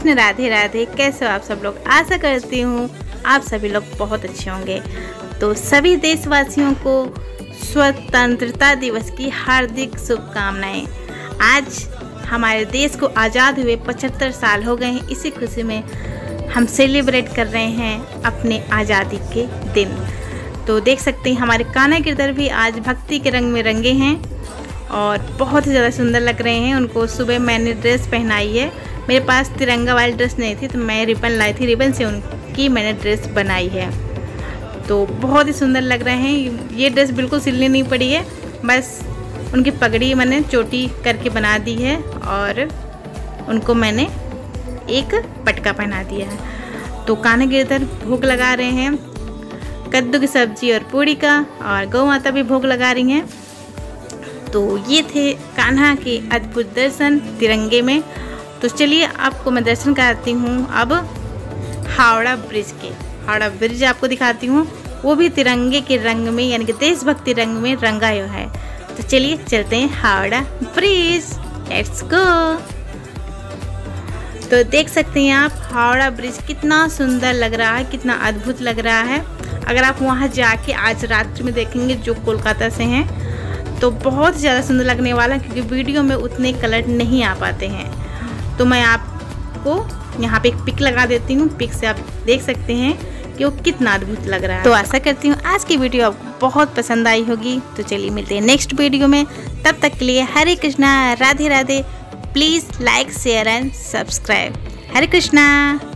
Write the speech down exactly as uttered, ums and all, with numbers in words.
कृष्ण, राधे राधे। कैसे हो आप सब लोग? आशा करती हूँ आप सभी लोग बहुत अच्छे होंगे। तो सभी देशवासियों को स्वतंत्रता दिवस की हार्दिक शुभकामनाएं। आज हमारे देश को आज़ाद हुए पचहत्तर साल हो गए हैं। इसी खुशी में हम सेलिब्रेट कर रहे हैं अपने आज़ादी के दिन। तो देख सकते हैं हमारे कान्हा गिरधर भी आज भक्ति के रंग में रंगे हैं और बहुत ही ज़्यादा सुंदर लग रहे हैं। उनको सुबह मैंने ड्रेस पहनाई है। मेरे पास तिरंगा वाली ड्रेस नहीं थी तो मैं रिबन लाई थी, रिबन से उनकी मैंने ड्रेस बनाई है। तो बहुत ही सुंदर लग रहे हैं। ये ड्रेस बिल्कुल सिलनी नहीं पड़ी है, बस उनकी पगड़ी मैंने चोटी करके बना दी है और उनको मैंने एक पटका पहना दिया है। तो कान्हा गिरधर भोग लगा रहे हैं कद्दू की सब्जी और पूड़ी का, और गौ माता भी भोग लगा रही हैं। तो ये थे कान्हा के अद्भुत दर्शन तिरंगे में। तो चलिए आपको मैं दर्शन कराती हूँ अब हावड़ा ब्रिज के। हावड़ा ब्रिज आपको दिखाती हूँ, वो भी तिरंगे के रंग में यानी कि देशभक्ति रंग में रंगा हुआ है। तो चलिए चलते हैं हावड़ा ब्रिज, लेट्स गो। तो देख सकते हैं आप हावड़ा ब्रिज कितना सुंदर लग रहा है, कितना अद्भुत लग रहा है। अगर आप वहाँ जाके आज रात में देखेंगे जो कोलकाता से हैं तो बहुत ज़्यादा सुंदर लगने वाला है, क्योंकि वीडियो में उतने कलर नहीं आ पाते हैं। तो मैं आपको यहाँ पे एक पिक लगा देती हूँ, पिक से आप देख सकते हैं कि वो कितना अद्भुत लग रहा है। तो आशा करती हूँ आज की वीडियो आपको बहुत पसंद आई होगी। तो चलिए मिलते हैं नेक्स्ट वीडियो में, तब तक के लिए Hare Krishna, Radhe Radhe. Please like, share and subscribe. Hare Krishna.